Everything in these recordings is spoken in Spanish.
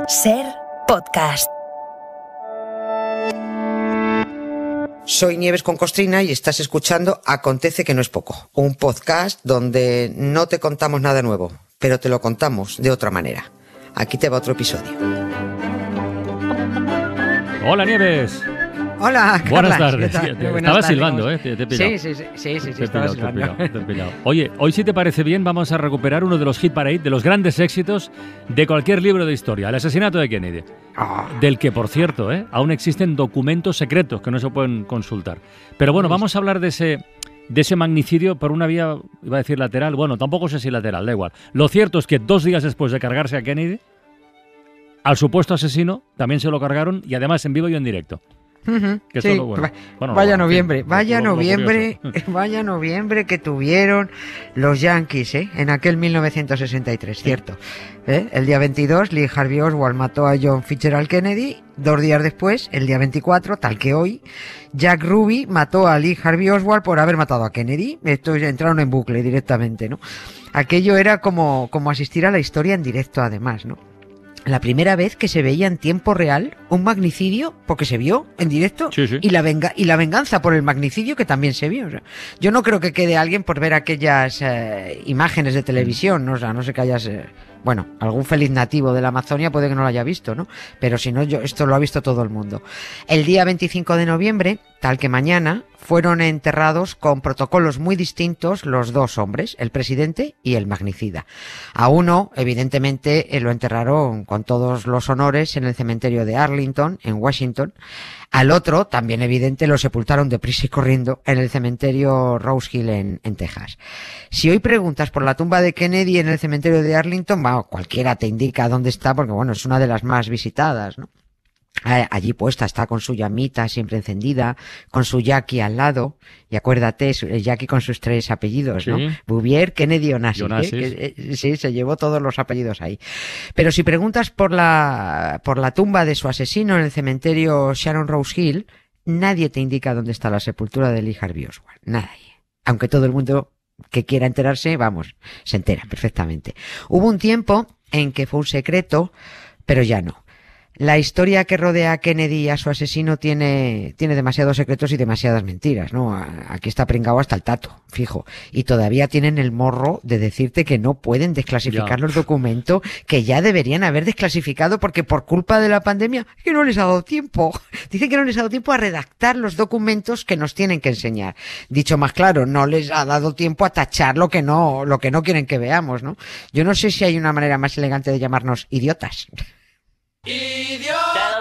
Ser podcast. Soy Nieves con Costrina y estás escuchando Acontece que no es poco, un podcast donde no te contamos nada nuevo, pero te lo contamos de otra manera. Aquí te va otro episodio. Hola, Nieves. Hola, Carlas. Buenas tardes. Estabas silbando, ¿eh? Te he pillado. Sí, Estaba silbando. Te he pillado. Oye, hoy, si te parece bien, vamos a recuperar uno de los hit parade, de los grandes éxitos de cualquier libro de historia, el asesinato de Kennedy. Del que, por cierto, aún existen documentos secretos que no se pueden consultar. Pero bueno, vamos a hablar de ese magnicidio por una vía, iba a decir lateral, bueno, tampoco sé si lateral, da igual. Lo cierto es que 2 días después de cargarse a Kennedy, al supuesto asesino también se lo cargaron, y además en vivo y en directo. Que sí, bueno. Vaya noviembre que tuvieron los Yankees, en aquel 1963, cierto. El día 22, Lee Harvey Oswald mató a John Fitzgerald Kennedy. 2 días después, el día 24, tal que hoy, Jack Ruby mató a Lee Harvey Oswald por haber matado a Kennedy. Estos entraron en bucle directamente, ¿no? Aquello era como asistir a la historia en directo, además, ¿no? La primera vez que se veía en tiempo real un magnicidio, porque se vio en directo, sí. y la venganza por el magnicidio, que también se vio. O sea, yo no creo que quede alguien por ver aquellas imágenes de televisión, ¿no? O sea, no sé que hayas... bueno, algún feliz nativo de la Amazonia puede que no lo haya visto, ¿no? Pero si no, esto lo ha visto todo el mundo. El día 25 de noviembre, tal que mañana, fueron enterrados con protocolos muy distintos los 2 hombres, el presidente y el magnicida. A uno, evidentemente, lo enterraron con todos los honores en el cementerio de Arlington, en Washington. Al otro, también evidente, lo sepultaron deprisa y corriendo en el cementerio Rose Hill en Texas. Si hoy preguntas por la tumba de Kennedy en el cementerio de Arlington, cualquiera te indica dónde está, porque bueno, es una de las más visitadas, ¿no? Allí puesta, está con su llamita siempre encendida, con su Jackie al lado, y acuérdate, Jackie con sus 3 apellidos, ¿no? Sí. Bouvier, Kennedy, Onassis, sí, se llevó todos los apellidos ahí. Pero si preguntas por la tumba de su asesino en el cementerio Sharon Rose Hill, nadie te indica dónde está la sepultura de Lee Harvey Oswald, nadie. Aunque todo el mundo que quiera enterarse, se entera perfectamente. Hubo un tiempo en que fue un secreto, pero ya no. La historia que rodea a Kennedy y a su asesino tiene demasiados secretos y demasiadas mentiras, ¿no? Aquí está pringado hasta el tato, fijo. Y todavía tienen el morro de decirte que no pueden desclasificar los documentos, que ya deberían haber desclasificado porque por culpa de la pandemia que no les ha dado tiempo. Dicen que no les ha dado tiempo a redactar los documentos que nos tienen que enseñar. Dicho más claro, no les ha dado tiempo a tachar lo que no quieren que veamos, ¿no? Yo no sé si hay una manera más elegante de llamarnos idiotas. ¡Idiota!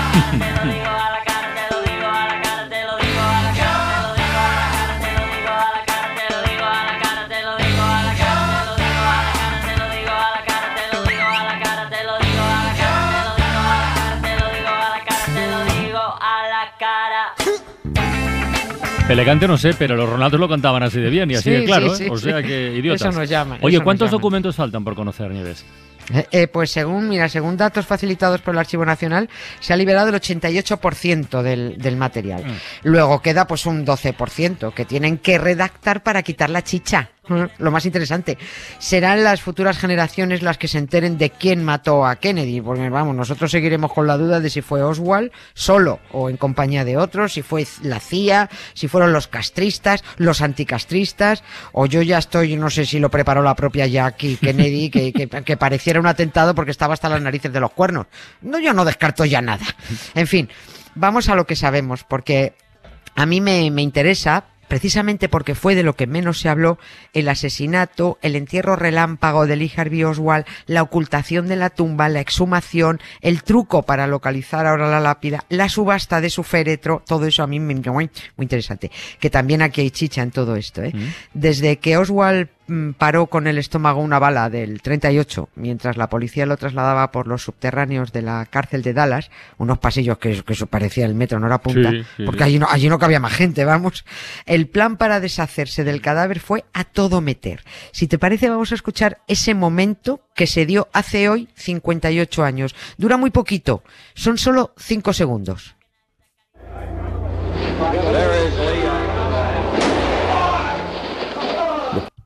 Elegante no sé, pero los Ronaldos lo cantaban así de bien y así de claro, sí, O sea que idiotas. Eso nos llama. Oye, ¿cuántos documentos faltan por conocer, Nieves? Pues según datos facilitados por el Archivo Nacional, se ha liberado el 88% del material. Luego queda pues un 12% que tienen que redactar para quitar la chicha. Lo más interesante, serán las futuras generaciones las que se enteren de quién mató a Kennedy, porque nosotros seguiremos con la duda de si fue Oswald solo o en compañía de otros, si fue la CIA, si fueron los castristas, los anticastristas, o yo ya estoy, no sé si lo preparó la propia Jackie Kennedy, que pareciera un atentado porque estaba hasta las narices de los cuernos. No, yo no descarto ya nada. En fin, vamos a lo que sabemos, porque a mí me interesa, precisamente porque fue de lo que menos se habló, el asesinato, el entierro relámpago de Lee Harvey Oswald, la ocultación de la tumba, la exhumación, el truco para localizar ahora la lápida, la subasta de su féretro, todo eso a mí me muy interesante. Que también aquí hay chicha en todo esto, Desde que Oswald paró con el estómago una bala del 38, mientras la policía lo trasladaba por los subterráneos de la cárcel de Dallas, unos pasillos que eso parecía el metro, no era punta, porque allí no cabía más gente, El plan para deshacerse del cadáver fue a todo meter. Si te parece, vamos a escuchar ese momento que se dio hace hoy 58 años. Dura muy poquito, son solo 5 segundos.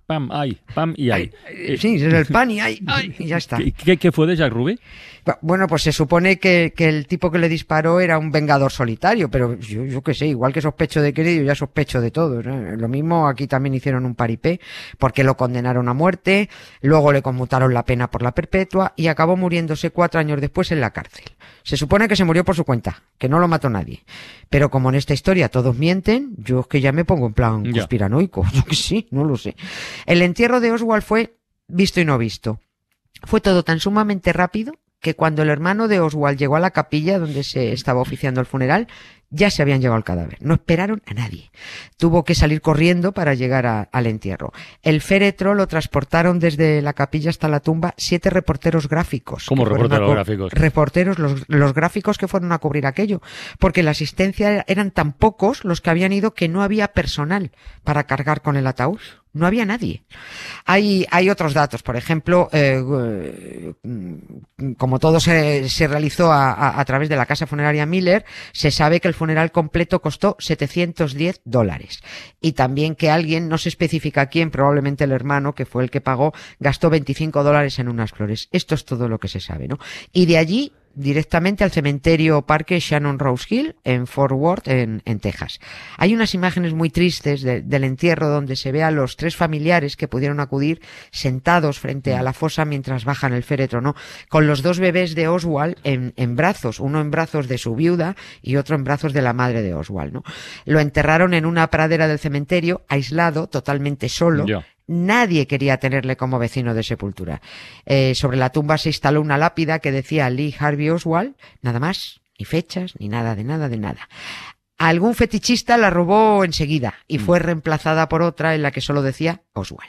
pam, ay, pam y ay. Sí, es el pan y ay, y ya está. ¿Qué fue de Jack Ruby? Bueno, pues se supone que el tipo que le disparó era un vengador solitario, pero yo qué sé, igual que sospecho de Kennedy, yo ya sospecho de todo, ¿no? Lo mismo, aquí también hicieron un paripé, porque lo condenaron a muerte, luego le conmutaron la pena por la perpetua y acabó muriéndose 4 años después en la cárcel. Se supone que se murió por su cuenta, que no lo mató nadie. Pero como en esta historia todos mienten, yo es que ya me pongo en plan conspiranoico. Yo que sí, no lo sé. El entierro de Oswald fue visto y no visto. Fue todo tan sumamente rápido que cuando el hermano de Oswald llegó a la capilla donde se estaba oficiando el funeral, ya se habían llevado el cadáver. No esperaron a nadie. Tuvo que salir corriendo para llegar al entierro. El féretro lo transportaron desde la capilla hasta la tumba 7 reporteros gráficos. ¿Cómo reporteros gráficos? Reporteros, los gráficos que fueron a cubrir aquello. Porque la asistencia eran tan pocos los que habían ido que no había personal para cargar con el ataúd. No había nadie. Hay otros datos, por ejemplo, como todo se realizó a través de la casa funeraria Miller, se sabe que el funeral completo costó $710. Y también que alguien, no se especifica quién, probablemente el hermano, que fue el que pagó, gastó $25 en unas flores. Esto es todo lo que se sabe, ¿no? Y de allí directamente al cementerio Parque Shannon Rose Hill en Fort Worth, en Texas. Hay unas imágenes muy tristes del entierro donde se ve a los 3 familiares que pudieron acudir sentados frente a la fosa mientras bajan el féretro, ¿no? Con los 2 bebés de Oswald en brazos, uno en brazos de su viuda y otro en brazos de la madre de Oswald, ¿no? Lo enterraron en una pradera del cementerio, aislado, totalmente solo. Nadie quería tenerle como vecino de sepultura. Sobre la tumba se instaló una lápida que decía Lee Harvey Oswald, nada más, ni fechas, ni nada de nada de nada. Algún fetichista la robó enseguida y fue reemplazada por otra en la que solo decía Oswald.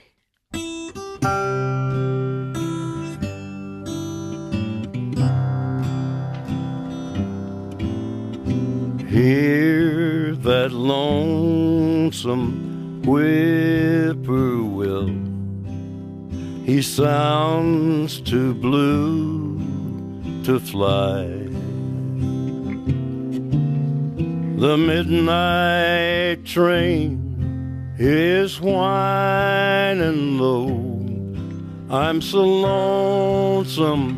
Hear that lonesome whippoorwill, he sounds too blue to fly. The midnight train is whining low. I'm so lonesome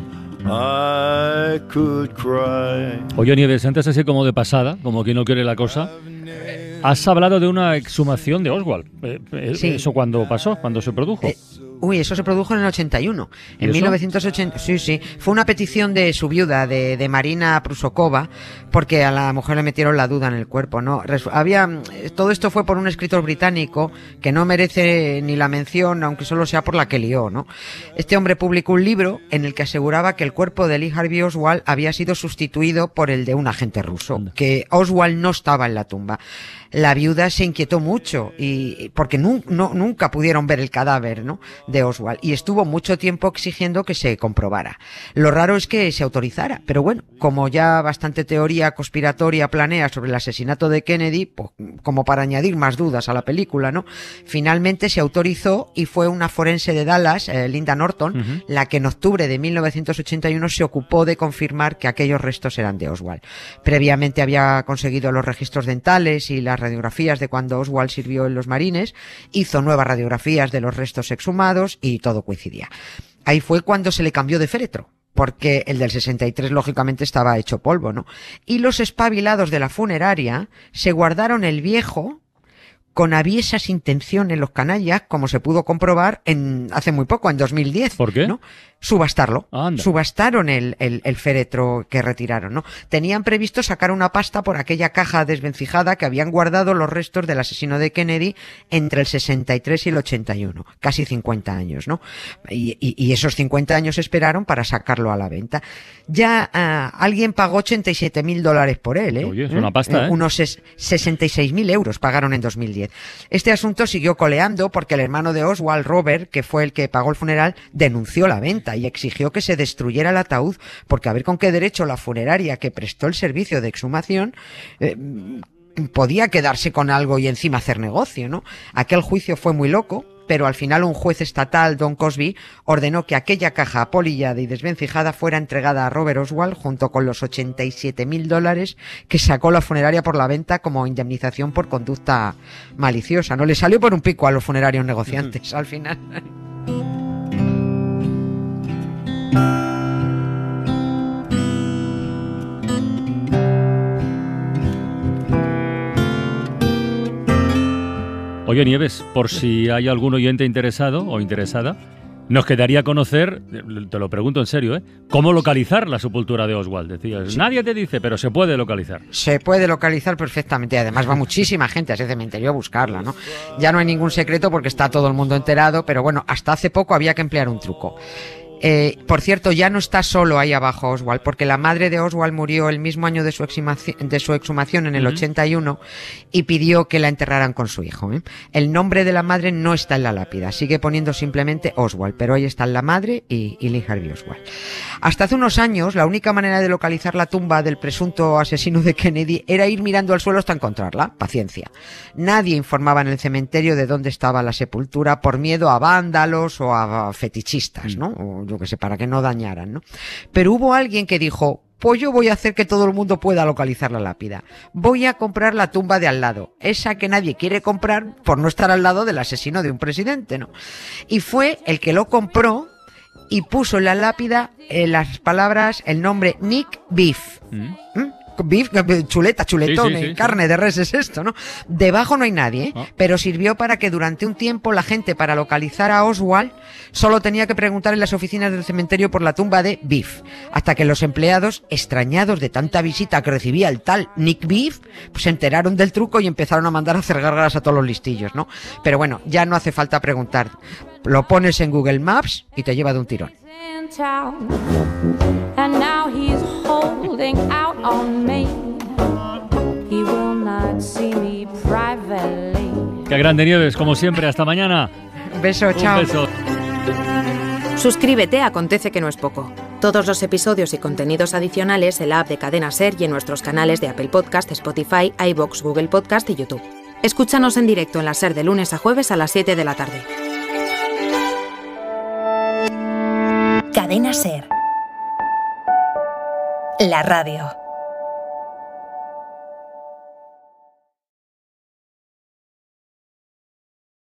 I could cry. Oye, Nieves, antes así como de pasada, como quien no quiere la cosa, has hablado de una exhumación de Oswald. Sí. ¿Eso cuándo pasó? ¿Cuándo se produjo? Eso se produjo en el 81. En 1980, sí. Fue una petición de su viuda, de Marina Prusokova, porque a la mujer le metieron la duda en el cuerpo, ¿no? Todo esto fue por un escritor británico que no merece ni la mención, aunque solo sea por la que lió, ¿no? Este hombre publicó un libro en el que aseguraba que el cuerpo de Lee Harvey Oswald había sido sustituido por el de un agente ruso, que Oswald no estaba en la tumba. La viuda se inquietó mucho porque nunca pudieron ver el cadáver, ¿no?, de Oswald, y estuvo mucho tiempo exigiendo que se comprobara. Lo raro es que se autorizara, pero bueno, como ya bastante teoría conspiratoria planea sobre el asesinato de Kennedy, pues, como para añadir más dudas a la película, ¿no?, finalmente se autorizó y fue una forense de Dallas, Linda Norton, la que en octubre de 1981 se ocupó de confirmar que aquellos restos eran de Oswald. Previamente había conseguido los registros dentales y las radiografías de cuando Oswald sirvió en los Marines, hizo nuevas radiografías de los restos exhumados y todo coincidía. Ahí fue cuando se le cambió de féretro, porque el del 63 lógicamente estaba hecho polvo, ¿no? Y los espabilados de la funeraria se guardaron el viejo con aviesas intenciones los canallas, como se pudo comprobar hace muy poco, en 2010. ¿Por qué? ¿No? Subastarlo. Anda. Subastaron el féretro que retiraron, ¿no? Tenían previsto sacar una pasta por aquella caja desvencijada que habían guardado los restos del asesino de Kennedy entre el 63 y el 81. Casi 50 años, ¿no? Y esos 50 años esperaron para sacarlo a la venta. Ya alguien pagó $87,000 por él, ¿eh? Oye, es una pasta, ¿eh? Unos 66.000 euros pagaron en 2010. Este asunto siguió coleando porque el hermano de Oswald, Robert, que fue el que pagó el funeral, denunció la venta y exigió que se destruyera el ataúd, porque a ver con qué derecho la funeraria que prestó el servicio de exhumación podía quedarse con algo y encima hacer negocio, ¿no? Aquel juicio fue muy loco, pero al final un juez estatal, Don Cosby, ordenó que aquella caja apolillada y desvencijada fuera entregada a Robert Oswald junto con los $87,000 que sacó la funeraria por la venta como indemnización por conducta maliciosa. No le salió por un pico a los funerarios negociantes al final. Oye, Nieves, por si hay algún oyente interesado o interesada, nos quedaría conocer, te lo pregunto en serio, ¿cómo localizar la sepultura de Oswald? Decías, sí. Nadie te dice, pero se puede localizar. Se puede localizar perfectamente. Además va muchísima gente a ese cementerio a buscarla, ¿no? Ya no hay ningún secreto porque está todo el mundo enterado, pero bueno, hasta hace poco había que emplear un truco. Por cierto, ya no está solo ahí abajo Oswald, porque la madre de Oswald murió el mismo año de su exhumación en el 81 y pidió que la enterraran con su hijo. El nombre de la madre no está en la lápida, sigue poniendo simplemente Oswald, pero ahí están la madre y Lee Harvey Oswald. Hasta hace unos años, la única manera de localizar la tumba del presunto asesino de Kennedy era ir mirando al suelo hasta encontrarla. Paciencia. Nadie informaba en el cementerio de dónde estaba la sepultura por miedo a vándalos o a fetichistas, ¿no? O yo que sé, para que no dañaran, ¿no? Pero hubo alguien que dijo, pues yo voy a hacer que todo el mundo pueda localizar la lápida. Voy a comprar la tumba de al lado, esa que nadie quiere comprar por no estar al lado del asesino de un presidente, ¿no? Y fue el que lo compró y puso en la lápida las palabras, el nombre Nick Beef. Beef, chuleta, chuletón, sí, carne de res es esto, ¿no? Debajo no hay nadie, pero sirvió para que durante un tiempo la gente, para localizar a Oswald, solo tenía que preguntar en las oficinas del cementerio por la tumba de Beef, hasta que los empleados, extrañados de tanta visita que recibía el tal Nick Beef, pues se enteraron del truco y empezaron a mandar a hacer gárgaras a todos los listillos, ¿no? Pero bueno, ya no hace falta preguntar. Lo pones en Google Maps y te lleva de un tirón. And now he's holding out on me. He will not see me privately. Qué grande, Nieves, como siempre. Hasta mañana. Un beso, chao. Un beso. Suscríbete a Acontece que no es poco. Todos los episodios y contenidos adicionales en la app de Cadena SER y en nuestros canales de Apple Podcast, Spotify, iVoox, Google Podcast y YouTube. Escúchanos en directo en la SER de lunes a jueves a las 7 de la tarde. Cadena SER. La radio.